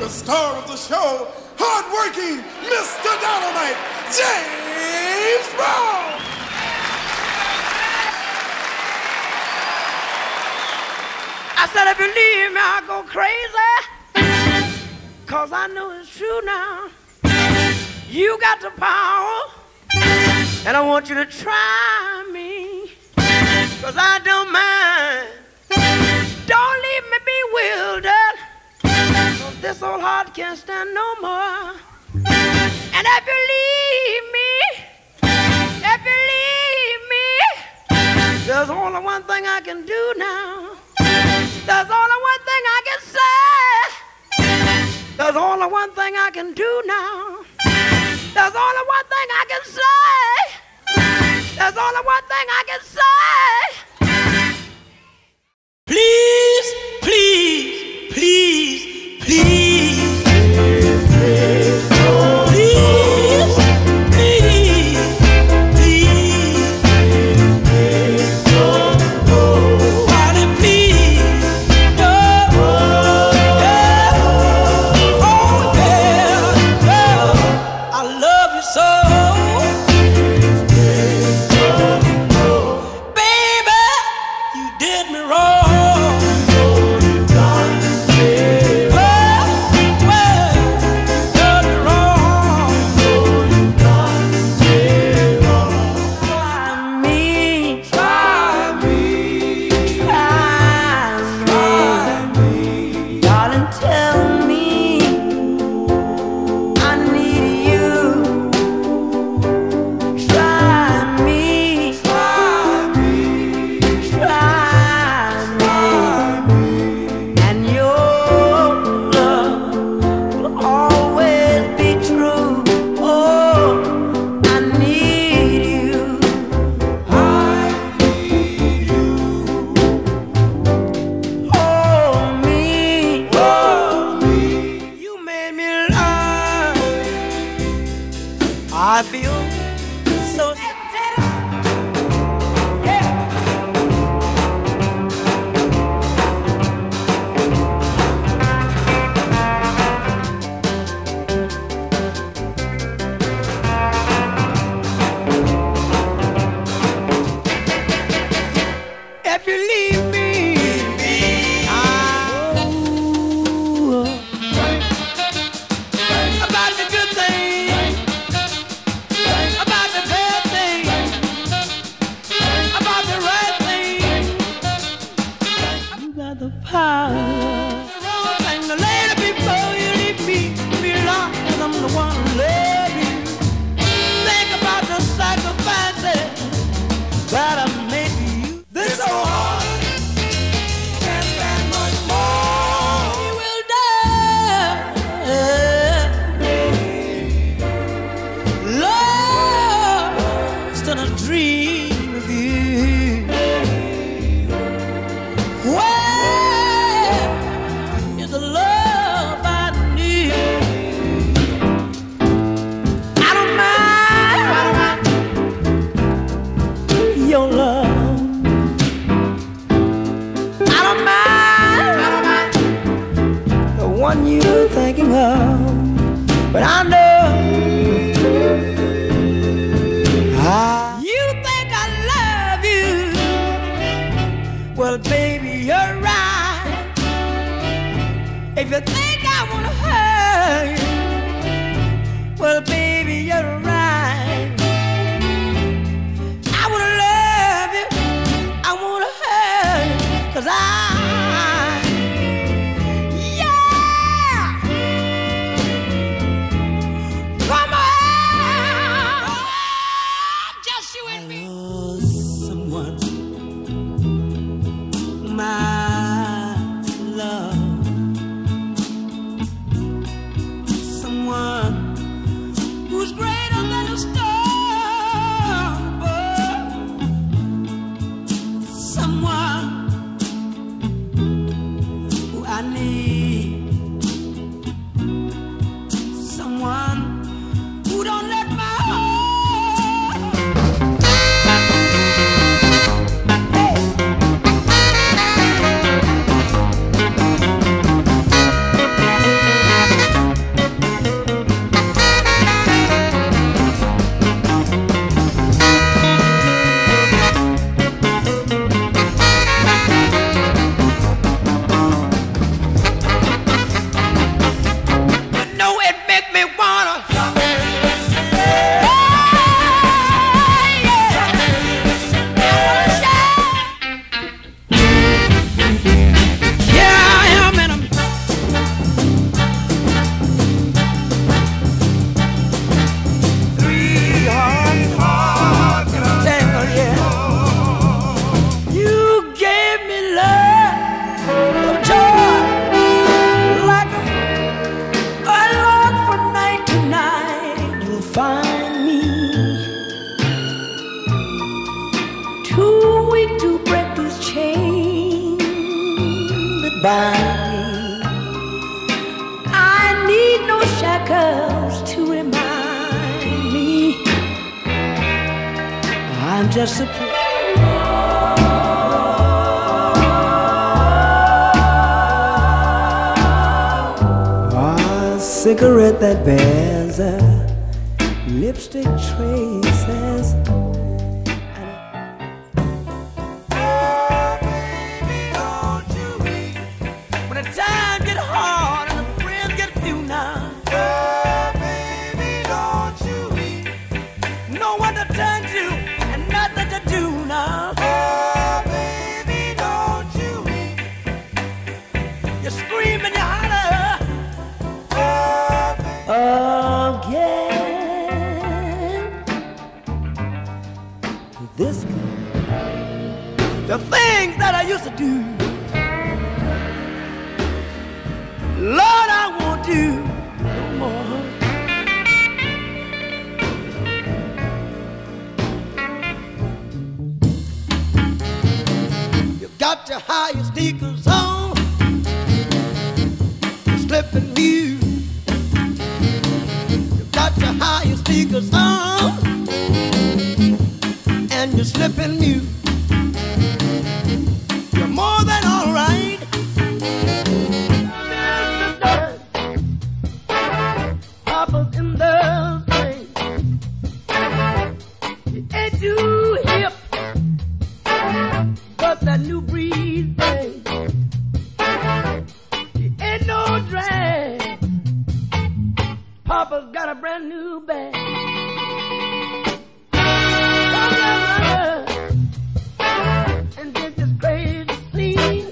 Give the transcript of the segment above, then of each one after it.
the star of the show, hard-working Mr. Dynamite, James Brown. I said, if you leave me, I'll go crazy, 'cause I know it's true now. You got the power, and I want you to try me, 'cause I don't mind. Don't leave me bewildered, 'cause this old heart can't stand no more. And if you leave me, there's only one thing I can do now. There's only one thing I can say. There's only one thing I can do now. There's only one thing I can say. There's only one thing I can say. Please, please, please, please. I feel so sad. If you leave me, about the good thing, about the bad thing, about the right thing, you got the power. The wrong thing to later before you leave me, belong, 'cause I'm the one who love you. Think about the sacrifices that I made for you. This so hard, can't stand much more. We will die. Lost in a dream of you. Where is the love I need? I don't mind your love. I don't mind the one you're thinking of, but I know you think I love you. Well, baby, you're right. If you think I wanna hurt you, well, baby, you're right. I wanna love you, I wanna hurt you, 'cause yeah. Come on, just you and me. I lost someone, my love, someone shackles to remind me I'm just a cigarette that bears lipstick traces. Oh, baby, don't you weep. When the time get hard and the friends get few now. Oh, baby, don't you weep. Know what to turn to and nothing to do now. Oh, baby, don't you weep. You scream and you holler. Again, this the things that I used to do, Lord, I won't do no more. You got your higher sneakers on, slipping you. Got your higher sneakers on, and you're slipping new. You're more than all right. Papa's in the thing. You ain't too hip, but that new breed thing. You ain't no drag. Papa's got a brand new bag. And did this crazy scene.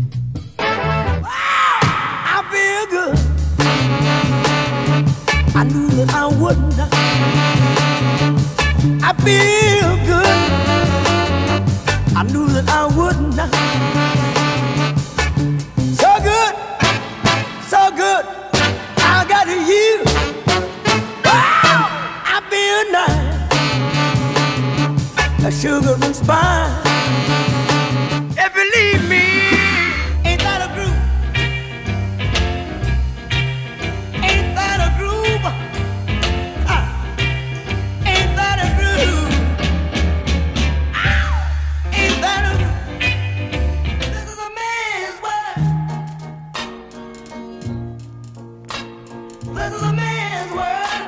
Wow, I feel good. I knew that I wouldn't. I feel good. I knew that I wouldn't. So good, so good. I got you. I feel nice, a sugar and spice. If you leave me, ain't that a groove? Ain't that a groove? Ain't that a groove? Ain't that a groove? This is a man's world. This is a man's world.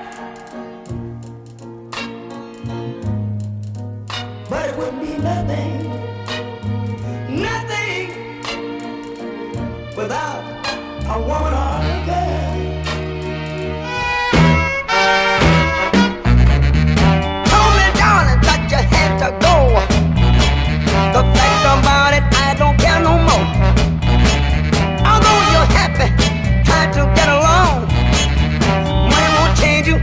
But it wouldn't be nothing, nothing without a woman or a girl. Told me, darling, that you had to go. The fact about it, I don't care no more. Although you're happy, trying to get along, money won't change you.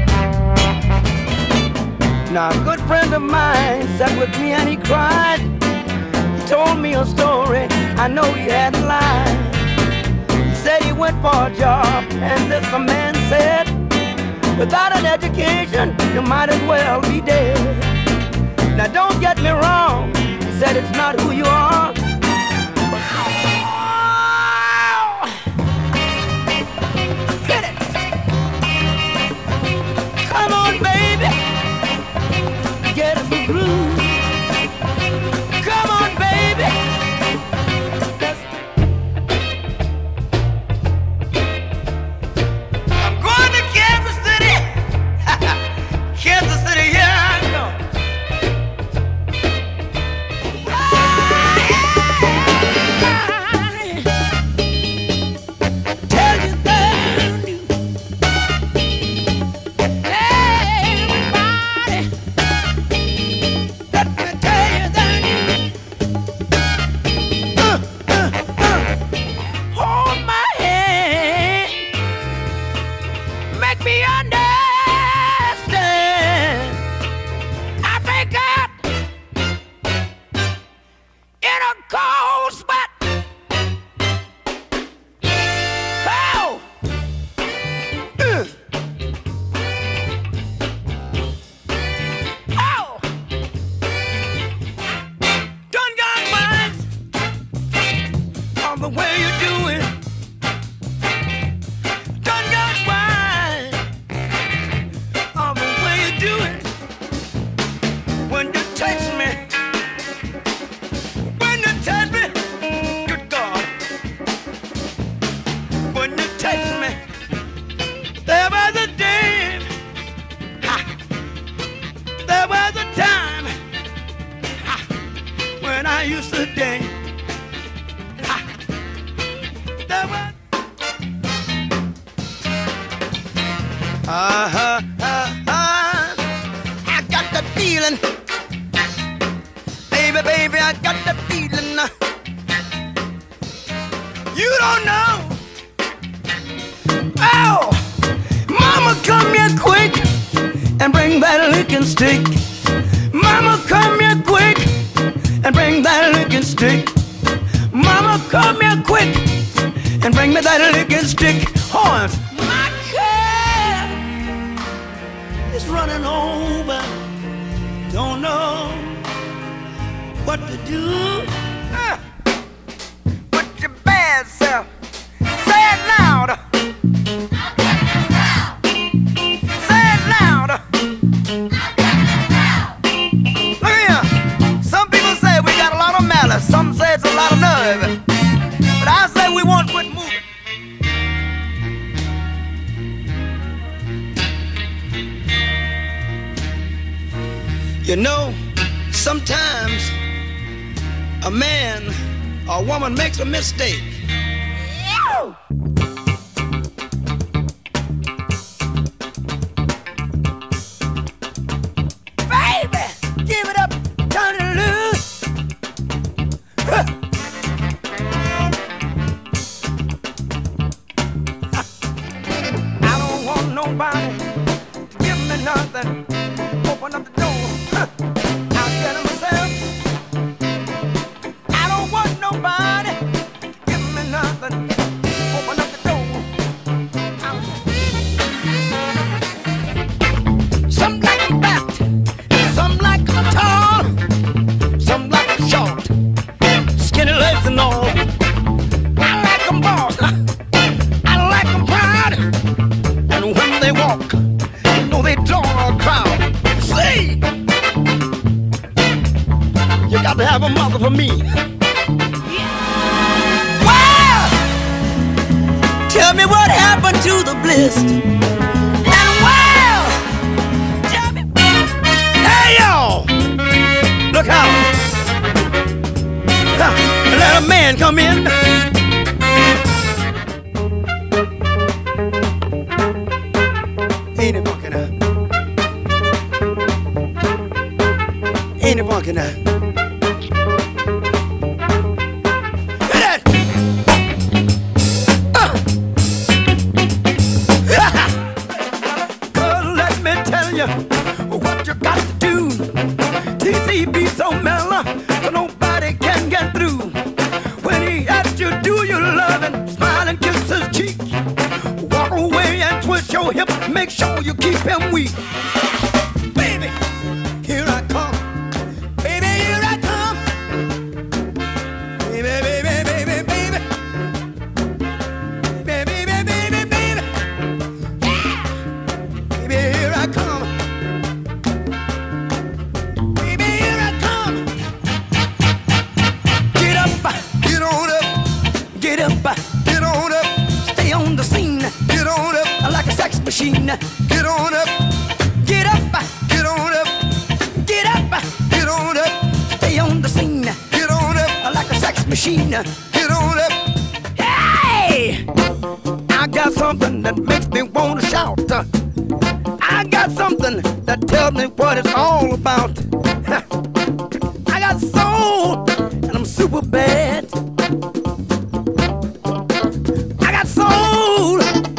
Now, a good friend of mine sat with me and he cried. He told me a story, I know he hadn't lied. He said he went for a job, and this a man said, without an education, you might as well be dead. Now, don't get me wrong, he said it's not who you are. Get it! Come on, baby! Get in the groove. Come on, baby. I'm going to Kansas City. Kansas City, here I go. Ah, yeah. I got the feeling, baby, I got the feeling. You don't know. Oh, mama, come here quick and bring that licking stick. Mama, come here quick and bring that licking stick. Mama, come here quick and bring me that licking stick. Horns. My car is running over. Don't know what to do. Put your bad self. Say it louder. Say it louder. Look here. Some people say we got a lot of malice. Some say it's a lot of nerve. But I say we won't quit moving. You know, sometimes a man or a woman makes a mistake. Baby, give it up, turn it loose. I don't want nobody to give me nothing. Open up the door. I said to myself, I don't want nobody to give me nothing. Open up the door. Some like them fat, some like them tall, some like them short, skinny legs and all. I like them boss, I like them proud, and when they walk, you know they draw a crowd. See, you got to have a mother for me. Well, tell me what happened to the bliss. And well, tell me, hey y'all, look out. Let a man come in. Ain't it funkin' up? Ain't it funkin' up? Let me tell you what you got to do. TCB so mellow, so nobody can get through. When he asks you, do you love him? Smile and kiss his cheek. Walk away and twist your hip. Make sure you keep him weak. Baby, here I come. Baby, here I come. Baby, baby, baby, baby. Baby, baby, baby, baby. Yeah. Baby, here I come. Baby, here I come. Get up, get on up. Get up, get on up. Stay on the scene. Get on up. Like a sex machine. Get on up. Get up. Get on up. Get up. Get on up. Stay on the scene. Get on up. Like a sex machine. Get on up. Hey! I got something that makes me want to shout. I got something that tells me what it's all about. I got soul and I'm super bad. I got soul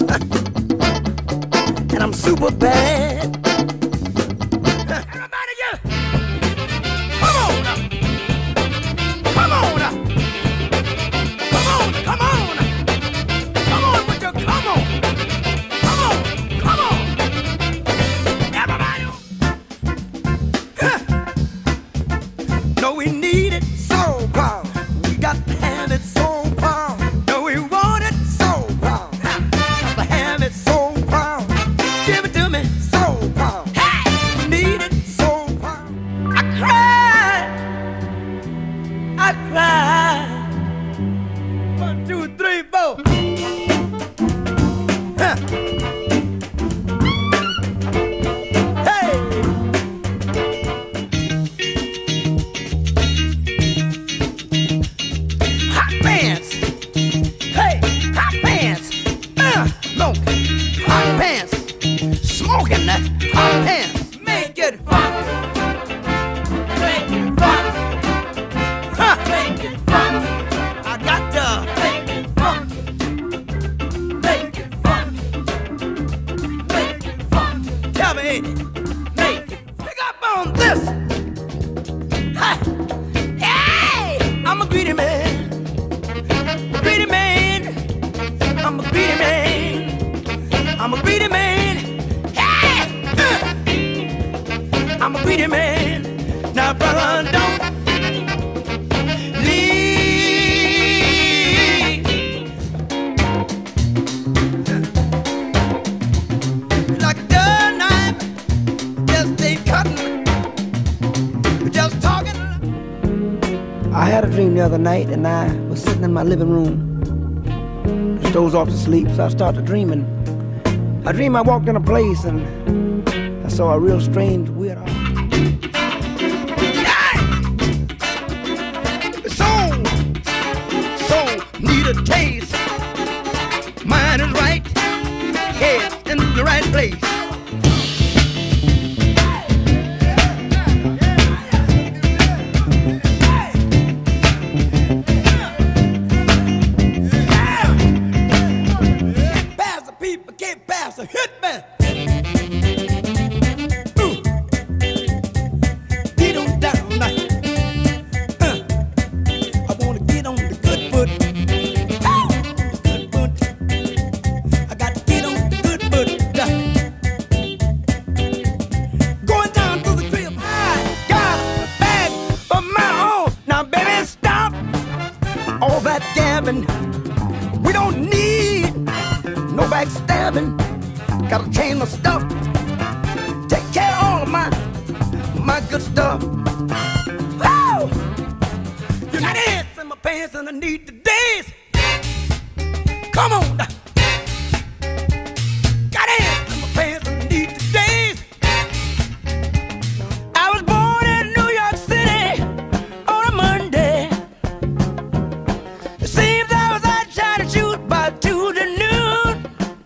and I'm super bad. Everybody get, come on, come on, come on, come on, come on, put your, come on, come on, come on, everybody. No, we need it so power. We got to have it so power. No, we want it so power. Got to have it so power. Give it to me so power. Hey, we need it so power. I cried. I cried. 1, 2, 3, 4. Hey. Hot pants. Hey, hot pants. No, hot pants. other night, and I was sitting in my living room. I dozed off to sleep, so I started dreaming. I dreamed I walked in a place, and I saw a real strange, weird art. So need a taste. Mind is right, head in the right place. A hit man. Get on down now. I wanna get on the good foot. Good foot. I got to get on the good foot. Going down to the crib. I got a bag of my own. Now, baby, stop all that gabbing. We don't need no backstabbing. Gotta change my stuff, take care of all of my good stuff. Woo! You got ants in my pants and I need to dance. Come on. Got ants in my pants and I need to dance. I was born in New York City on a Monday. It seems I was out trying to shoot by Tuesday noon.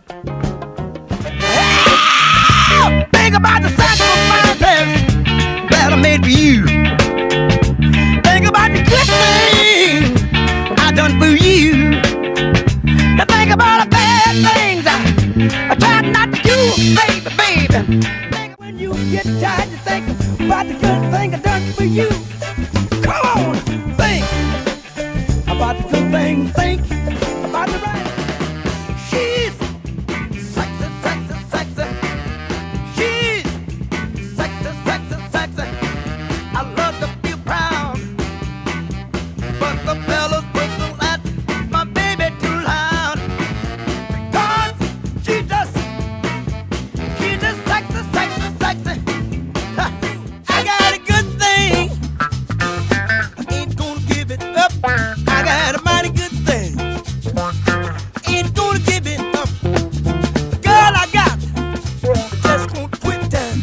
Think about the sacrifices that I made for you. Think about the good things I done for you. Now think about the bad things I tried not to do, baby, baby. Think when you get tired, you think about the good thing I done for you. Come on, think about the good thing, think about the right. She's sexy, sexy, sexy. I love to feel proud, but the fellas whistle at my baby too loud. Because she just sexy, sexy, sexy. I got a good thing, I ain't gonna give it up. I got a mighty good thing, ain't gonna give it up. The girl I got just won't quit time.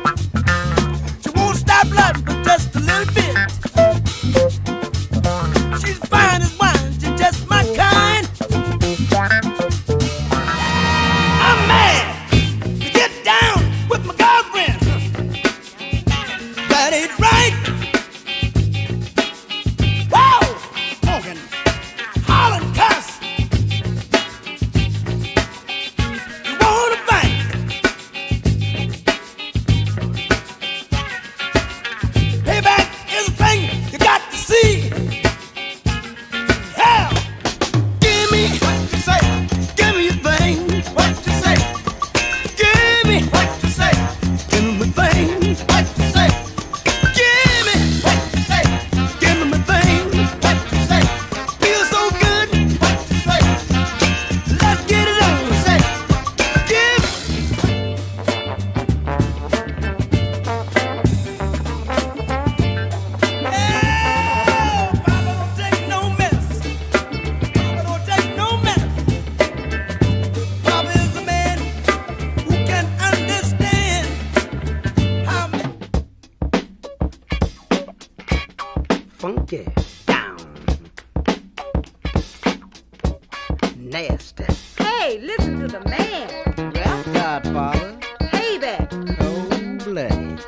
Stop loving but just a little bit. She's fine as wine, she's just my kind. I'm mad to get down with my girlfriend. That ain't right. Whoa! Honking, hollering, cuss. You wanna fight? Payback is a thing you got to see. Yeah. Give me what you say. Give me your thing. What you say. Give me what you say. Give me my thing. What you say. Give me what you say. Give me my thing. What you say. Feel so good. What you say. Let's get it on. Say. Give. Funky down, nasty. Hey, listen to the man. Well, Godfather, Payback. cold-blooded.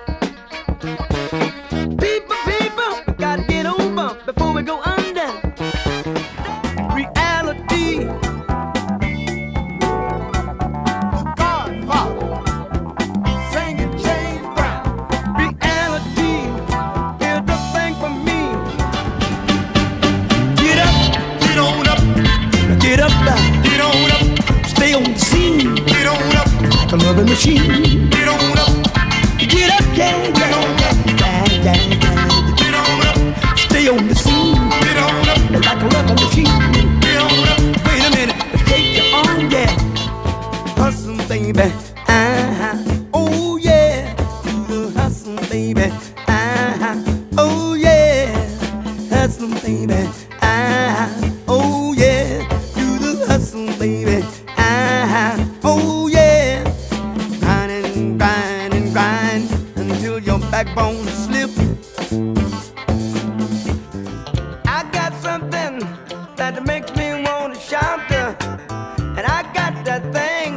People, we gotta get over before we go under. Reality. The Godfather, singing James Brown. Reality. Here's the thing for me. Get up, Get on up, get up now. get on up, Stay on the scene get on up, like another machine. get on up, Get up, yeah, get on up, yeah. get on up, Stay on the scene get on up, like a rubber machine. get on up. Wait a minute, take your on, yeah. Hustle, baby. Oh yeah, hustle, baby. Oh yeah, hustle, baby.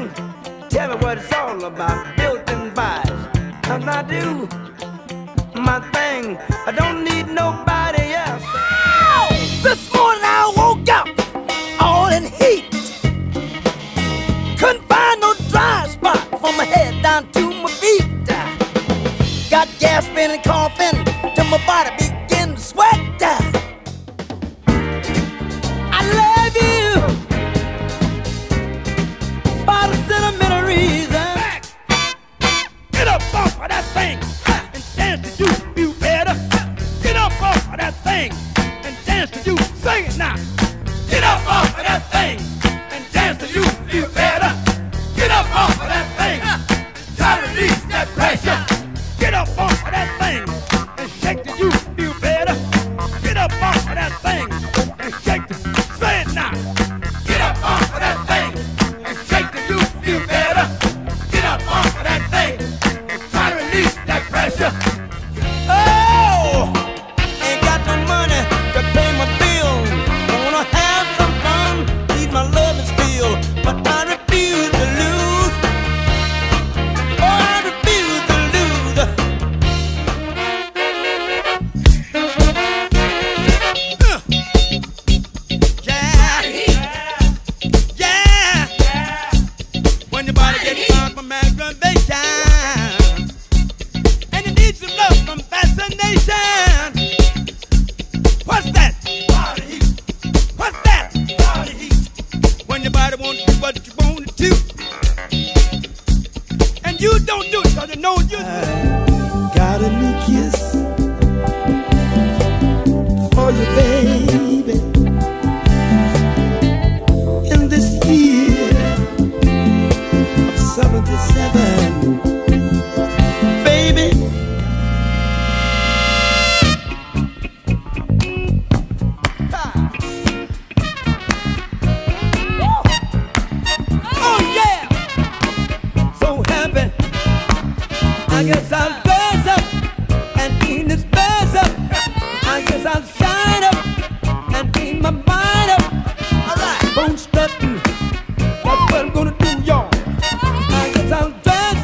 man, tell me what it's all about. Built-in vibes, and I do my thing. I don't need nobody else. Oh! This morning I woke up all in heat. Couldn't find no dry spot from my head down to my feet. Got gasping and coughing till my body began to sweat. I love you by the sentimental reason. Get up off of that thing and dance to you feel better. Get up off of that thing and dance to you. Sing it now. Get up off of that thing and dance to you feel better. Get up off of that thing. Try to release that pressure. Get up off of that thing and shake till you feel better. Get up off of that thing and shake till. Say it now. Get up off of that thing and shake till you feel better. Get up off of that thing and try to release that pressure. Oh, ain't got no money to pay my bills. Wanna have some fun, need my love and still, but I refuse to lose. Oh, I refuse to lose. Yeah, yeah. When your body gets on from aggravation, and you need some love from fascination. What's that? Body heat. What's that? Body heat. When your body won't do what you want it to, and you don't do it 'cause you know you got a new kiss for you, baby. In this year of 77, baby. Oh yeah, so happy. I guess I'll dress up and clean this mess up. I guess I'll shine up and clean my mind up. Alright, bone strutting, that's what I'm gonna do, y'all. I guess I'll dress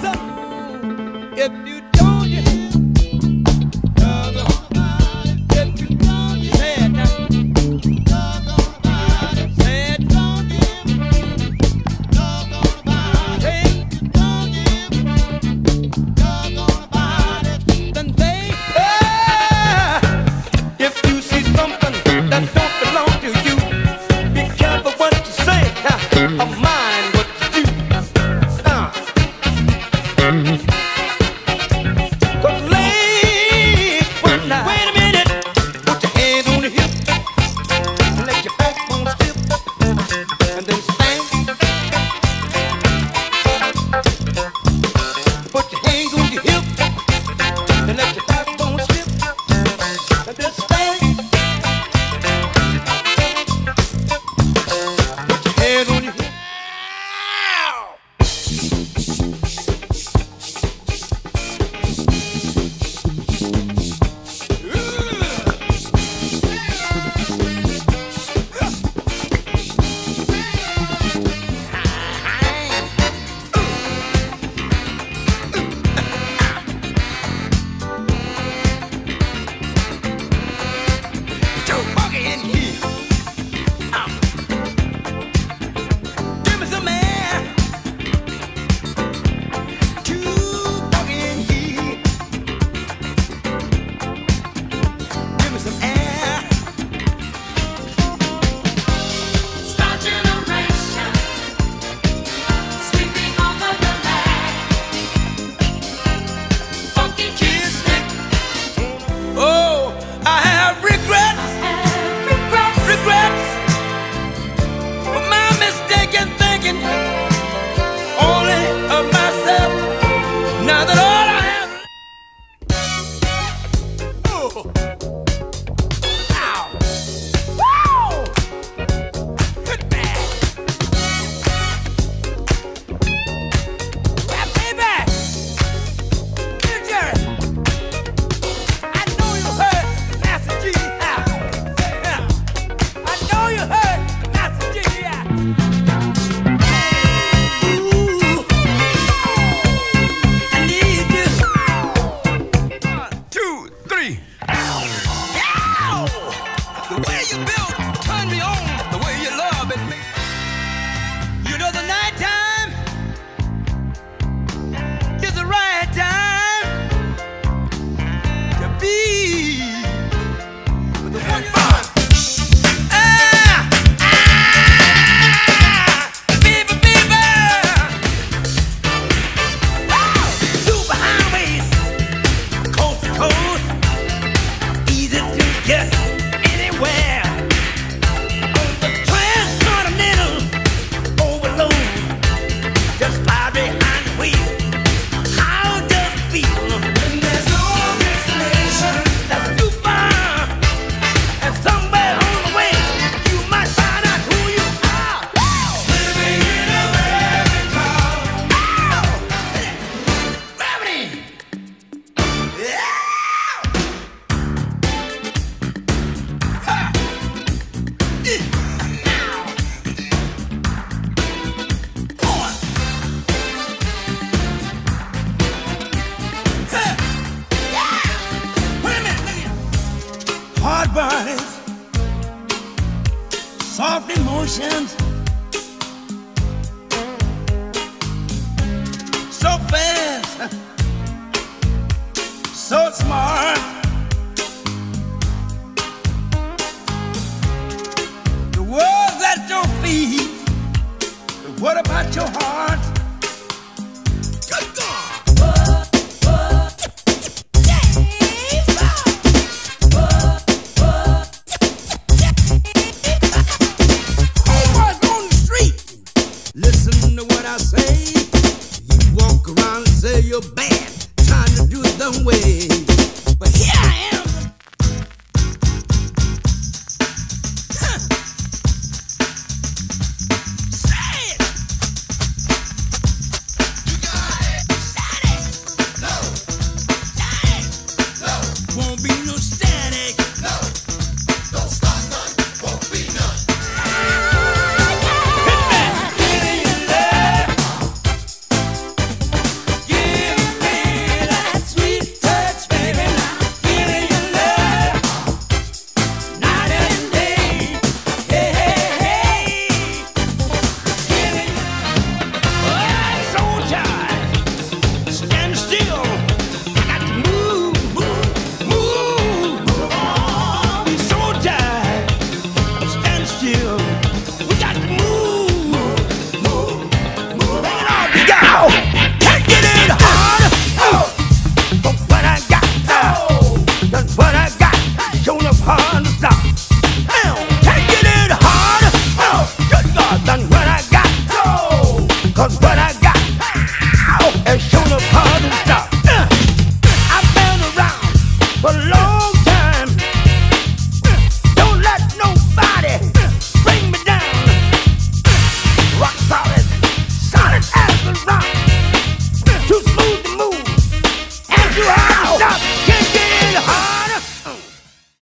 emotions. So fast, so smart. The world's at your feet, but what about your heart? Good God! Listen to what I say. You walk around and say you're bad, trying to do it the way.